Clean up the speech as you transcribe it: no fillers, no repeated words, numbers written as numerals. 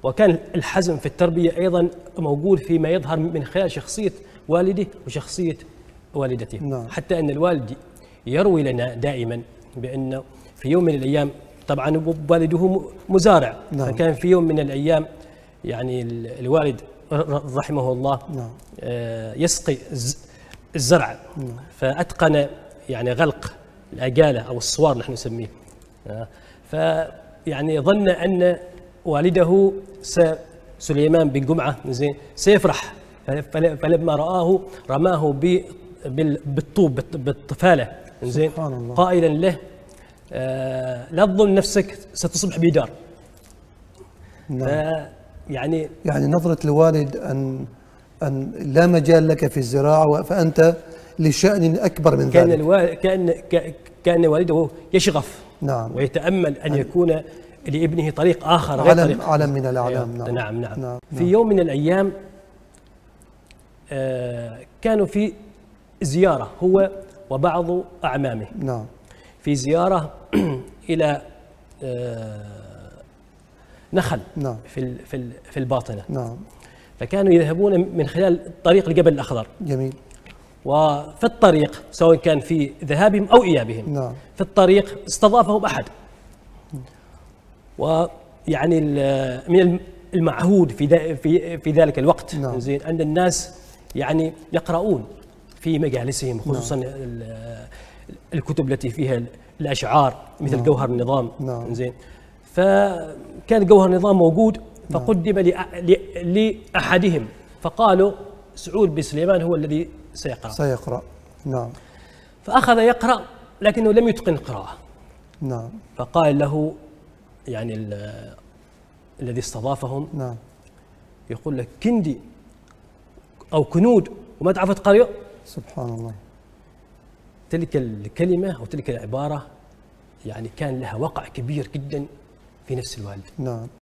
وكان الحزم في التربية أيضا موجود فيما يظهر من خلال شخصية والده وشخصية والدته. نعم. حتى أن الوالد يروي لنا دائما بأنه في يوم من الأيام، طبعا والده مزارع، نعم. فكان في يوم من الأيام يعني الوالد رحمه الله نعم. يسقي الزرع، فأتقن يعني غلق الأجالة أو الصوار نحن نسميه، فيعني ظن أن والده سليمان بن جمعة زين سيفرح، فلما رآه رماه بالطوب بالطفالة زين، قائلا له لا تظن نفسك ستصبح بدار. نعم. يعني نظرة الوالد أن لا مجال لك في الزراعة فأنت لشأن أكبر من ذلك. كان والده يشغف، نعم. ويتأمل أن يكون لابنه طريق آخر غير طريق علم من الأعلام. نعم. نعم. نعم. نعم. في يوم من الأيام كانوا في زيارة هو وبعض أعمامه. نعم. في زيارة إلى نخل. نعم. في الباطنة. نعم. فكانوا يذهبون من خلال طريق الجبل الأخضر. جميل. وفي الطريق سواء كان في ذهابهم أو إيابهم، نعم. في الطريق استضافهم أحد، ويعني من المعهود في ذلك الوقت، نعم. زين، أن الناس يعني يقرؤون في مجالسهم، خصوصا نعم. الكتب التي فيها الأشعار مثل نعم. جوهر النظام. نعم. زين، فكان جوهر النظام موجود، فقدم لأحدهم، فقالوا سعود بن سليمان هو الذي سيقرأ. نعم. فأخذ يقرأ لكنه لم يتقن القراءة. نعم. فقال له يعني الذي استضافهم، نعم، يقول لك كندي أو كنود وما تعرف تقرأ. سبحان الله. تلك الكلمة أو تلك العبارة يعني كان لها وقع كبير جدا في نفس الوالد. نعم.